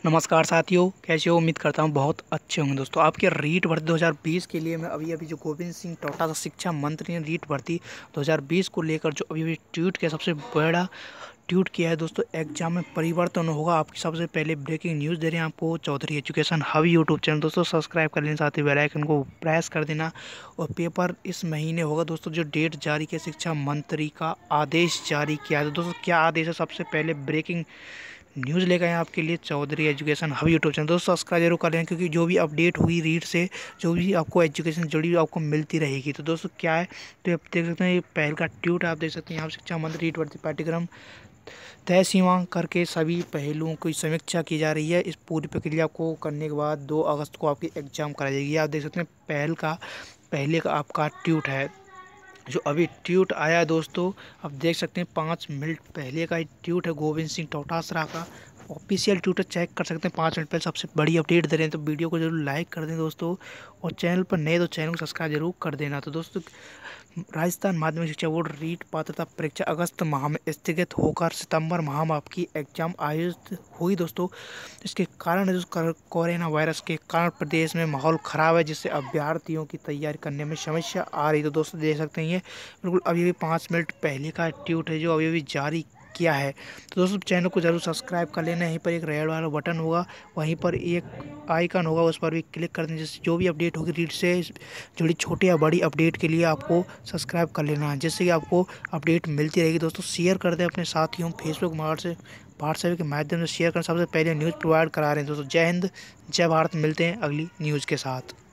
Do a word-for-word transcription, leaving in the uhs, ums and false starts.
नमस्कार साथियों, कैसे हो? उम्मीद करता हूँ बहुत अच्छे होंगे। दोस्तों, आपके रीट भर्ती दो हज़ार बीस के लिए मैं अभी अभी जो गोविंद सिंह टोटा शिक्षा मंत्री ने रीट भर्ती दो हज़ार बीस को लेकर जो अभी अभी ट्वीट किया, सबसे बड़ा ट्वीट किया है। दोस्तों, एग्जाम में परिवर्तन होगा। आपकी सबसे पहले ब्रेकिंग न्यूज़ दे रहे हैं आपको Chaudhary education hub YouTube channel. दोस्तों, सब्सक्राइब कर लेना, साथ ही बेल आइकन को प्रेस कर देना। और पेपर इस महीने होगा। दोस्तों, जो डेट जारी किया, शिक्षा मंत्री का आदेश जारी किया है। तो दोस्तों, क्या आदेश है? सबसे पहले ब्रेकिंग न्यूज़ लेकर आए हैं आपके लिए Chaudhary education hub YouTube channel. दोस्तों, सब्सक्राइब जरूर कर लें, क्योंकि जो भी अपडेट हुई रीड से, जो भी आपको एजुकेशन जुड़ी हुई आपको मिलती रहेगी। तो दोस्तों, क्या है, तो आप देख सकते हैं ये पहल का ट्वीट आप देख सकते हैं यहाँ। शिक्षा मंत्री रीट भर्ती पाठ्यक्रम तय सीमा करके सभी पहलुओं की समीक्षा की जा रही है। इस पूरी प्रक्रिया को करने के बाद दो अगस्त को आपकी एग्जाम कराई जाएगी। आप देख सकते हैं पहल का पहले का आपका ट्वीट है जो अभी ट्वीट आया है। दोस्तों, आप देख सकते हैं पाँच मिनट पहले का ट्वीट है गोविंद सिंह डोटासरा का। ऑफिशियल ट्विटर चेक कर सकते हैं, पाँच मिनट पहले सबसे बड़ी अपडेट दे रहे हैं। तो वीडियो को जरूर लाइक कर दें दोस्तों, और चैनल पर नए तो चैनल को सब्सक्राइब जरूर कर देना। तो दोस्तों, राजस्थान माध्यमिक शिक्षा बोर्ड रीट पात्रता परीक्षा अगस्त माह में स्थगित होकर सितंबर माह में आपकी एग्जाम आयोजित हुई। दोस्तों, इसके कारण जो कोरोना वायरस के कारण प्रदेश में माहौल ख़राब है, जिससे अभ्यर्थियों की तैयारी करने में समस्या आ रही। तो दोस्तों, देख सकते हैं ये बिल्कुल अभी अभी पाँच मिनट पहले का ट्वीट है जो अभी अभी जारी किया है। तो दोस्तों, चैनल को जरूर सब्सक्राइब कर लेना। यहीं पर एक रेड वाला बटन होगा, वहीं पर एक आइकन होगा, उस पर भी क्लिक कर दें, जिससे जो भी अपडेट होगी रीड से जुड़ी छोटी या बड़ी अपडेट के लिए आपको सब्सक्राइब कर लेना है, जिससे कि आपको अपडेट मिलती रहेगी। दोस्तों, शेयर कर दें अपने साथियों, फेसबुक मार्ट से व्हाट्सएप के माध्यम से शेयर कर सबसे पहले न्यूज़ प्रोवाइड करा रहे हैं। दोस्तों, जय हिंद, जय भारत। मिलते हैं अगली न्यूज़ के साथ।